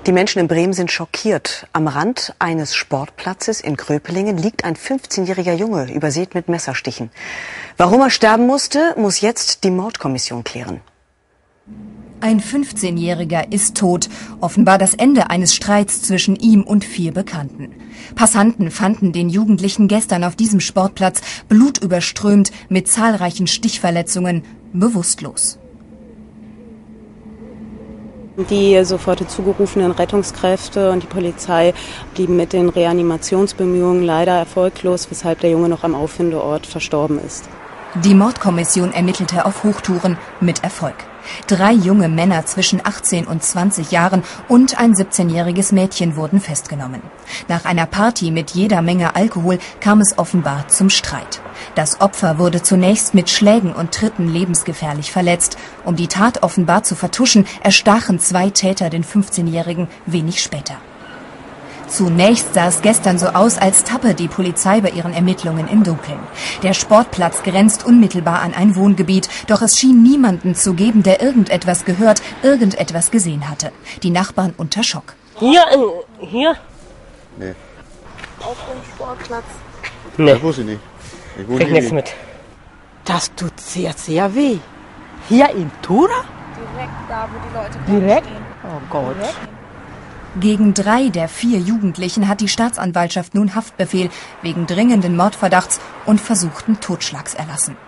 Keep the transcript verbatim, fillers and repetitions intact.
Die Menschen in Bremen sind schockiert. Am Rand eines Sportplatzes in Kröpelingen liegt ein fünfzehnjähriger Junge, übersät mit Messerstichen. Warum er sterben musste, muss jetzt die Mordkommission klären. Ein fünfzehnjähriger ist tot. Offenbar das Ende eines Streits zwischen ihm und vier Bekannten. Passanten fanden den Jugendlichen gestern auf diesem Sportplatz blutüberströmt mit zahlreichen Stichverletzungen bewusstlos. Die sofort zugerufenen Rettungskräfte und die Polizei blieben mit den Reanimationsbemühungen leider erfolglos, weshalb der Junge noch am Auffindeort verstorben ist. Die Mordkommission ermittelte auf Hochtouren mit Erfolg. Drei junge Männer zwischen achtzehn und zwanzig Jahren und ein siebzehnjähriges Mädchen wurden festgenommen. Nach einer Party mit jeder Menge Alkohol kam es offenbar zum Streit. Das Opfer wurde zunächst mit Schlägen und Tritten lebensgefährlich verletzt. Um die Tat offenbar zu vertuschen, erstachen zwei Täter den fünfzehnjährigen wenig später. Zunächst sah es gestern so aus, als tappe die Polizei bei ihren Ermittlungen im Dunkeln. Der Sportplatz grenzt unmittelbar an ein Wohngebiet, doch es schien niemanden zu geben, der irgendetwas gehört, irgendetwas gesehen hatte. Die Nachbarn unter Schock. Hier, hier? Nee. Auf dem Sportplatz? Nee. Das wusste ich nicht. Ich wohne Krieg hier nichts nicht. mit. Das tut sehr, sehr weh. Hier in Tura? Direkt da, wo die Leute Direkt? stehen. Oh Gott. Direkt. Gegen drei der vier Jugendlichen hat die Staatsanwaltschaft nun Haftbefehl wegen dringenden Mordverdachts und versuchten Totschlags erlassen.